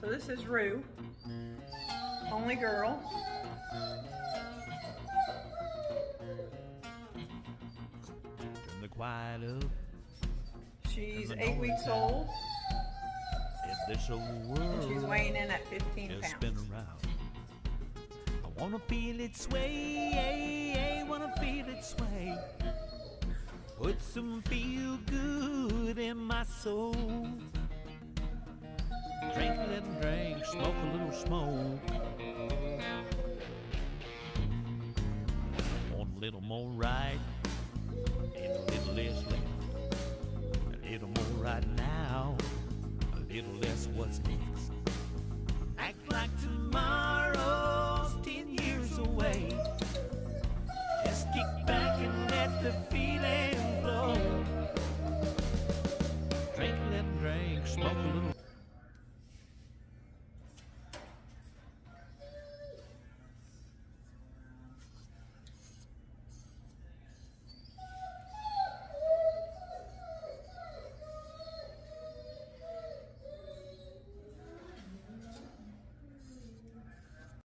So this is Rue, only girl. Turn the quiet up. She's 8 weeks old. If this old world She's weighing in at 15 just pounds. spin around, I wanna feel it sway, wanna feel it sway. Put some feel good in my soul. Drink a little drink, smoke a little smoke. Want a little more right, and a little less left. A little more right now, a little less what's next.